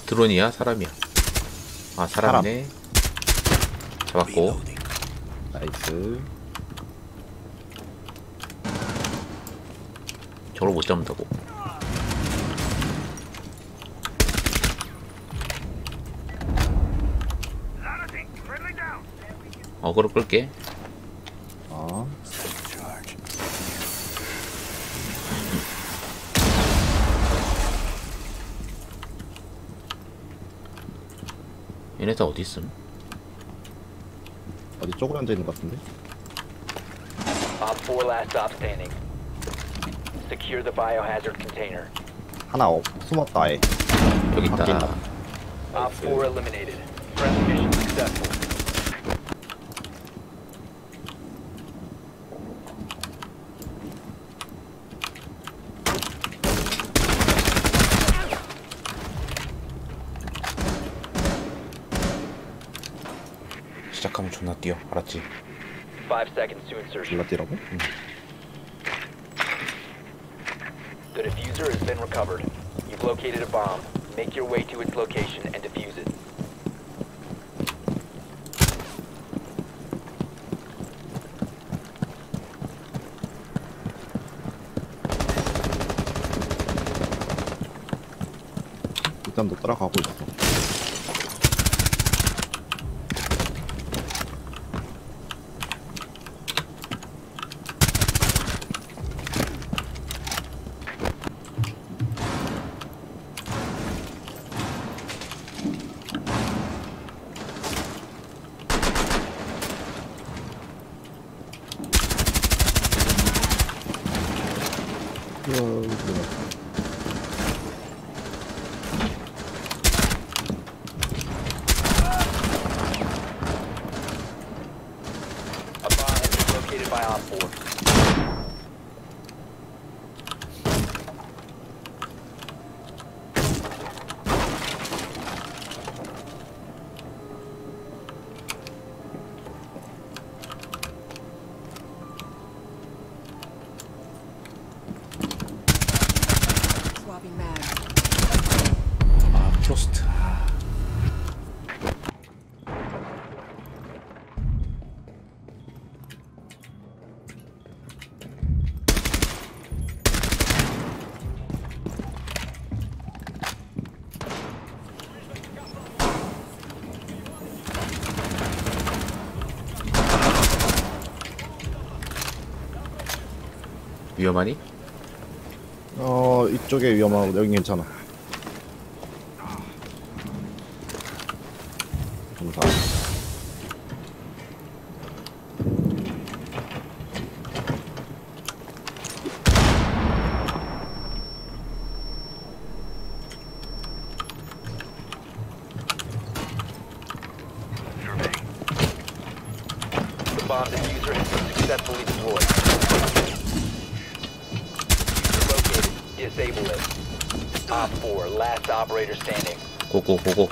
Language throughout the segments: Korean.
드론이야? 사람이야? 아 사람이네. 잡았고. 나이스. 저걸 못 잡는다고. 어그로 끌게. 어. 얘네 다 어디 있음? 어디 쪽으로 앉아 있는 것 같은데? Op 4 last stop standing. Secure the biohazard container. 하나 숨었다 아예. 여기 있다. 바뀐다. Op 4 eliminated. Friendly mission successful. 시작하면 존나 뛰어. 알았지? 5 seconds to insertion. 불러뛰라고? The diffuser has been recovered. You've located a bomb. Make your way to its location and defuse it. 일단 너 따라가고 있어. A bomb has been located by Op 4. Swapping mag. 아 프로스트. 위험하니? 이쪽에 위험하고 여긴 괜찮아. 감사. The bomb diffuser has been successfully deployed. Diffuser located. Disable it. Op 4, last operator standing. 고고 고고.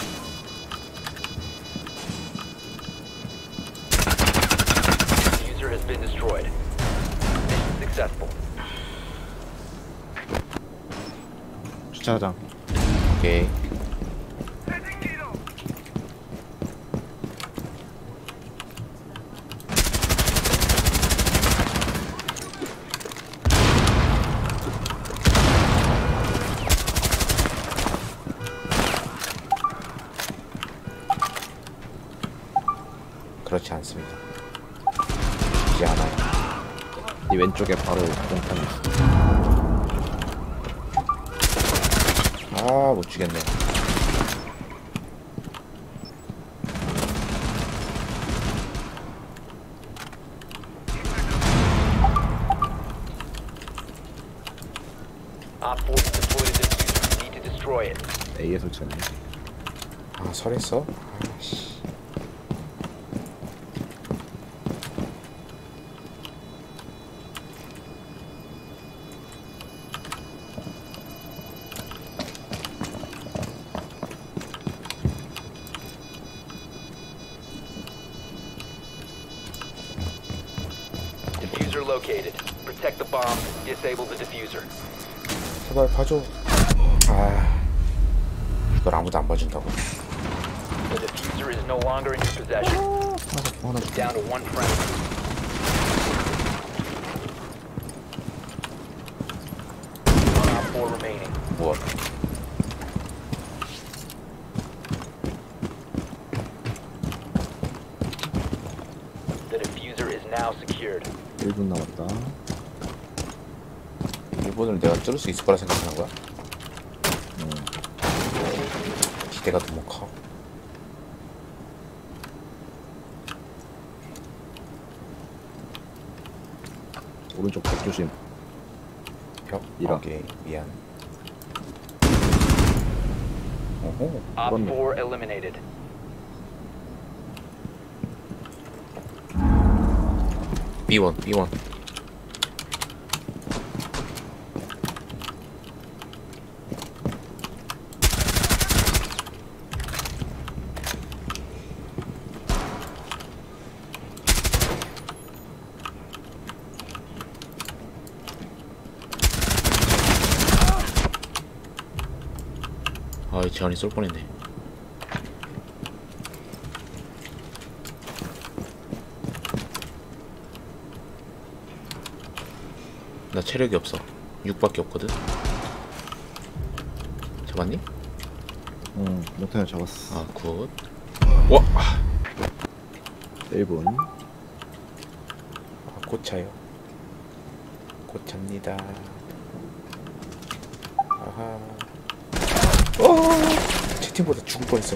Diffuser has been destroyed. Mission successful. 주차장. 오케이. 그렇지 않습니다. 그렇지 않아요. 이 왼쪽에 바로 공탄이 있어. 아, 못 주겠네. Op 4 has deployed a diffuser. You need to destroy it. A에 설치했네. 아, 설했어? 아씨. Diffuser located. Protect the bomb. Disable the diffuser. 제발 봐줘. 아, 그걸 아무도 안 봐준다고. The diffuser is no longer in your possession. 하나 Down to one friendly. One op 4 remaining. 무엇? The diffuser is now secured. 1분 남았다. 일본을 내가 뚫을 수 있을 거라 생각하는 거야? 기대가 너무 커. 오른쪽 벽 조심. 벽? 이라. 오케이, 미안. 오호. Op 그렇네. 4 eliminated. B1, B1. 아, 이 재환이 쏠 뻔했네. 나 체력이 없어. 6밖에 없거든. 잡았니? 응, 목탄을 잡았어. 아, 굿. 와! 아, 1분. 곧 차요. 곧 잡니다. 아하. 채팅보다 죽을 뻔했어.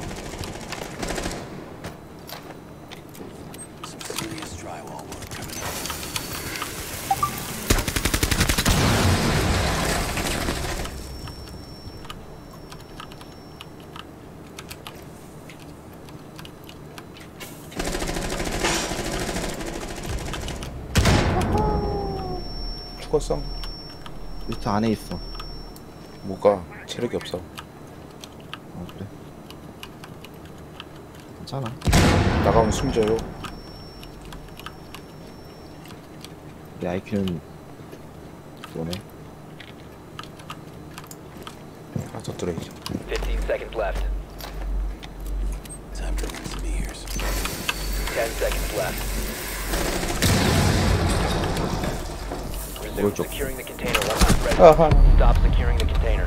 죽었어. 리스트 안에 있어. 뭐가 체력이 없어. 아, 그래? 괜찮아. 나가면 숨져요. 내 IQ는 뭐네? 하나 더 뚫어야지. 15 seconds left. Time to rinse some ears. 10 seconds left. Resume 오른쪽. securing the container once it's ready. 아하. Stop securing the container.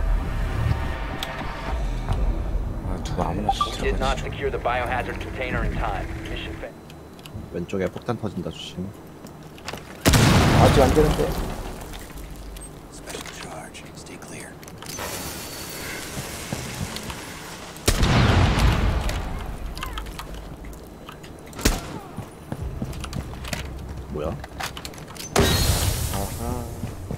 아, 누가 아무나 We did not 진짜. secure the biohazard container in time. Mission failed. 왼쪽에 폭탄 터진다 조심. 아직 안 되는데. Special charge. Stay clear. 뭐야? 아하.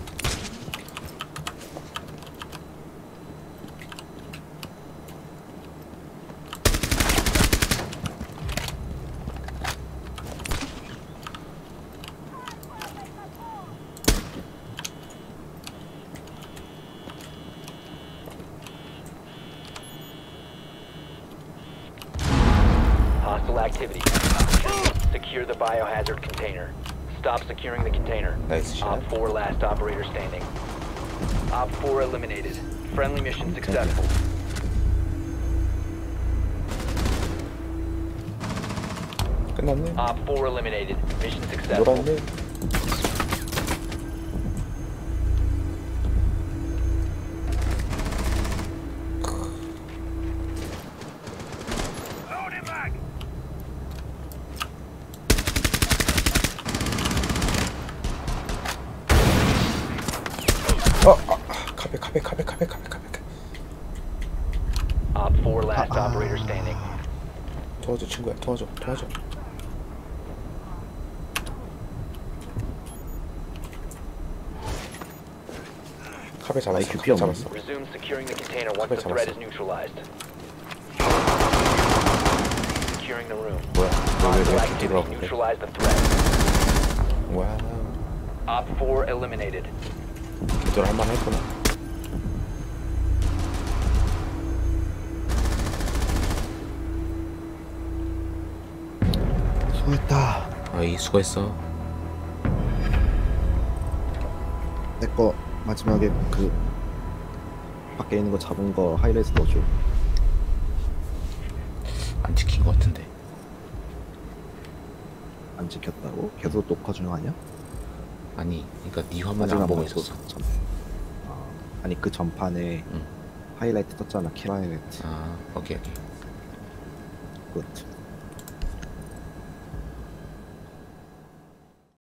Hostile activity. Secure the biohazard container. Stop securing the container. 나이스 샷. Op 4 last operator standing. Op 4 eliminated. Friendly mission successful. 끝났네. Op 4 eliminated. Mission successful. 놀았네. 카베. Op 4 last operator standing. 도와줘 친구야, 도와줘. 카베 잡았어. IQ 카베 피하면 잡았어. Resume securing the container once the 잡았어. threat is neutralized. Securing the room. 뭐야? Hostile 왜 activity. 뒤돌아보고 그래? Neutralize the threat. 와우. Op 4 eliminated. 뒤돌아 할만 했구나. 수고했다. 아이 수고했어. 내 거 마지막에 그 밖에 있는 거 잡은 거 하이라이트 넣어줘. 안 찍힌 것 같은데. 안 찍혔다고? 계속 녹화 중 아니야? 아니, 그러니까 네 화면을 아직 안 안 보고 봤어. 있었어. 아니 그 전판에 응. 하이라이트 떴잖아. 킬 하이라이트. 아, 오케이 오케이. 굿.